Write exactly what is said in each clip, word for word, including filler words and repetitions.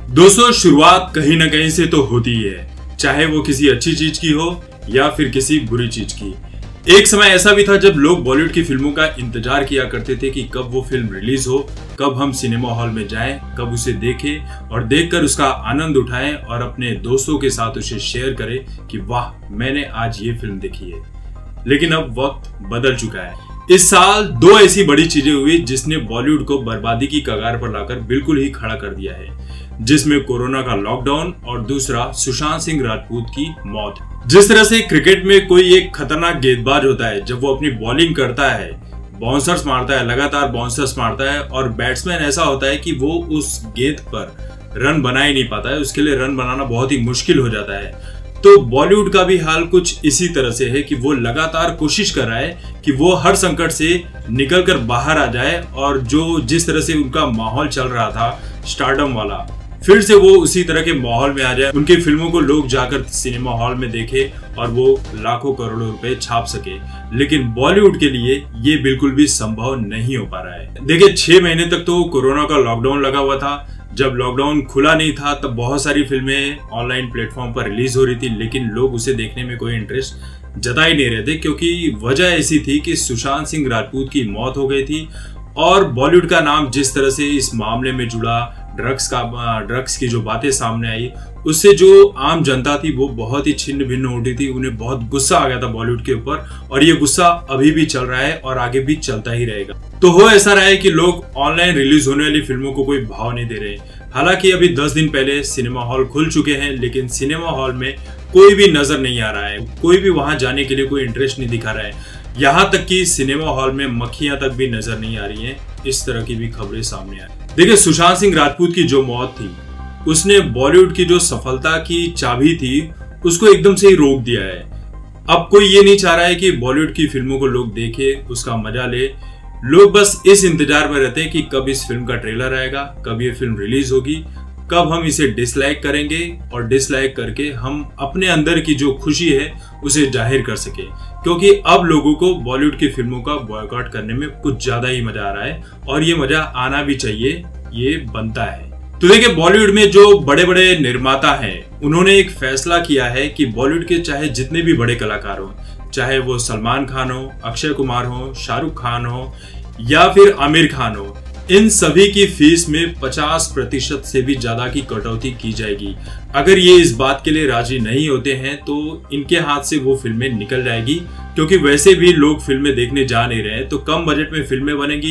दोस्तों, शुरुआत कहीं ना कहीं से तो होती ही है, चाहे वो किसी अच्छी चीज की हो या फिर किसी बुरी चीज की। एक समय ऐसा भी था जब लोग बॉलीवुड की फिल्मों का इंतजार किया करते थे कि कब वो फिल्म रिलीज हो, कब हम सिनेमा हॉल में जाएं, कब उसे देखें और देखकर उसका आनंद उठाएं और अपने दोस्तों के साथ उसे शेयर करें कि वाह, मैंने आज ये फिल्म देखी है। लेकिन अब वक्त बदल चुका है। इस साल दो ऐसी बड़ी चीजें हुई जिसने बॉलीवुड को बर्बादी की कगार पर लाकर बिल्कुल ही खड़ा कर दिया है, जिसमें कोरोना का लॉकडाउन और दूसरा सुशांत सिंह राजपूत की मौत। जिस तरह से क्रिकेट में कोई एक खतरनाक गेंदबाज होता है, जब वो अपनी बॉलिंग करता है, बाउंसर्स मारता है, लगातार बाउंसर्स मारता है और बैट्समैन ऐसा होता है कि वो उस गेंद पर रन बना ही नहीं पाता है, उसके लिए रन बनाना बहुत ही मुश्किल हो जाता है। तो बॉलीवुड का भी हाल कुछ इसी तरह से है कि वो लगातार कोशिश कर रहा है कि वो हर संकट से निकलकर बाहर आ जाए और जो जिस तरह से उनका माहौल चल रहा था स्टारडम वाला, फिर से वो उसी तरह के माहौल में आ जाए, उनकी फिल्मों को लोग जाकर सिनेमा हॉल में देखे और वो लाखों करोड़ों रुपए छाप सके। लेकिन बॉलीवुड के लिए ये बिल्कुल भी संभव नहीं हो पा रहा है। देखिए, छह महीने तक तो कोरोना का लॉकडाउन लगा हुआ था। जब लॉकडाउन खुला नहीं था तब बहुत सारी फिल्में ऑनलाइन प्लेटफॉर्म पर रिलीज हो रही थी, लेकिन लोग उसे देखने में कोई इंटरेस्ट जता ही नहीं रहे थे, क्योंकि वजह ऐसी थी कि सुशांत सिंह राजपूत की मौत हो गई थी और बॉलीवुड का नाम जिस तरह से इस मामले में जुड़ा, ड्रग्स का ड्रग्स की जो बातें सामने आई, उससे जो आम जनता थी वो बहुत ही छिन्न भिन्न उठी थी। उन्हें बहुत गुस्सा आ गया था बॉलीवुड के ऊपर और ये गुस्सा अभी भी चल रहा है और आगे भी चलता ही रहेगा। तो हो ऐसा रहा है कि लोग ऑनलाइन रिलीज होने वाली फिल्मों को कोई भाव नहीं दे रहे। हालांकि अभी दस दिन पहले सिनेमा हॉल खुल चुके हैं, लेकिन सिनेमा हॉल में कोई भी नजर नहीं आ रहा है, कोई भी वहां जाने के लिए कोई इंटरेस्ट नहीं दिखा रहा है। यहाँ तक कि सिनेमा हॉल में मक्खियां तक भी नजर नहीं आ रही हैं। इस तरह की भी खबरें सामने आई। देखिए, सुशांत सिंह राजपूत की जो मौत थी उसने बॉलीवुड की जो सफलता की चाबी थी उसको एकदम से ही रोक दिया है। अब कोई ये नहीं चाह रहा है कि बॉलीवुड की फिल्मों को लोग देखे, उसका मजा ले। लोग बस इस इंतजार में रहते हैं कि कब इस फिल्म का ट्रेलर आएगा, कब ये फिल्म रिलीज होगी, कब हम इसे डिसलाइक करेंगे और डिसलाइक करके हम अपने अंदर की जो खुशी है उसे जाहिर कर सके। क्योंकि अब लोगों को बॉलीवुड की फिल्मों का बॉयकॉट करने में कुछ ज्यादा ही मजा आ रहा है और ये मजा आना भी चाहिए, ये बनता है। तो देखिए, बॉलीवुड में जो बड़े बड़े निर्माता हैं उन्होंने एक फैसला किया है कि बॉलीवुड के चाहे जितने भी बड़े कलाकार हो, चाहे वो सलमान खान हो, अक्षय कुमार हो, शाहरुख खान हो या फिर आमिर खान हो, इन सभी की फीस में पचास प्रतिशत से भी ज्यादा की कटौती की जाएगी। अगर ये इस बात के लिए राजी नहीं होते हैं तो इनके हाथ से वो फिल्में निकल जाएगी, क्योंकि वैसे भी लोग फिल्में देखने जा नहीं रहे हैं। तो कम बजट में फिल्में बनेगी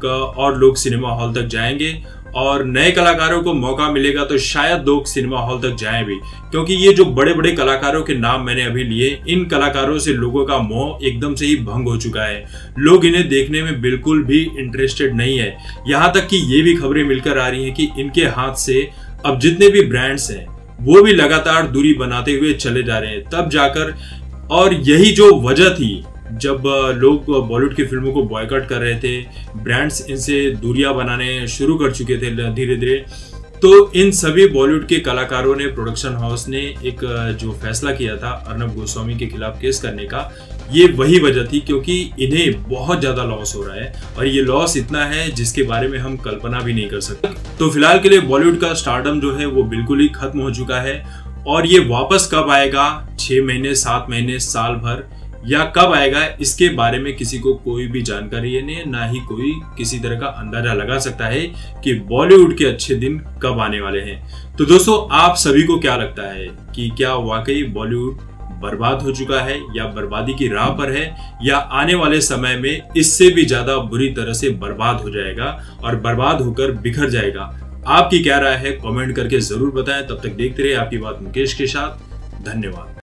और लोग सिनेमा हॉल तक जाएंगे और नए कलाकारों को मौका मिलेगा तो शायद लोग सिनेमा हॉल तक जाएं भी, क्योंकि ये जो बड़े बड़े कलाकारों के नाम मैंने अभी लिए, इन कलाकारों से लोगों का मोह एकदम से ही भंग हो चुका है। लोग इन्हें देखने में बिल्कुल भी इंटरेस्टेड नहीं है। यहाँ तक कि ये भी खबरें मिलकर आ रही हैं कि इनके हाथ से अब जितने भी ब्रांड्स हैं वो भी लगातार दूरी बनाते हुए चले जा रहे हैं। तब जाकर, और यही जो वजह थी जब लोग बॉलीवुड की फिल्मों को बॉयकॉट कर रहे थे, ब्रांड्स इनसे दूरियां बनाने शुरू कर चुके थे धीरे धीरे, तो इन सभी बॉलीवुड के कलाकारों ने, प्रोडक्शन हाउस ने एक जो फैसला किया था अर्नब गोस्वामी के खिलाफ केस करने का, ये वही वजह थी, क्योंकि इन्हें बहुत ज्यादा लॉस हो रहा है और ये लॉस इतना है जिसके बारे में हम कल्पना भी नहीं कर सकते। तो फिलहाल के लिए बॉलीवुड का स्टारडम जो है वो बिल्कुल ही खत्म हो चुका है और ये वापस कब आएगा, छह महीने, सात महीने, साल भर या कब आएगा, इसके बारे में किसी को कोई भी जानकारी नहीं है, ना ही कोई किसी तरह का अंदाजा लगा सकता है कि बॉलीवुड के अच्छे दिन कब आने वाले हैं। तो दोस्तों, आप सभी को क्या लगता है कि क्या वाकई बॉलीवुड बर्बाद हो चुका है या बर्बादी की राह पर है, या आने वाले समय में इससे भी ज्यादा बुरी तरह से बर्बाद हो जाएगा और बर्बाद होकर बिखर जाएगा? आपकी क्या राय है, कमेंट करके जरूर बताएं। तब तक देखते रहिए आपकी बात मुकेश के साथ। धन्यवाद।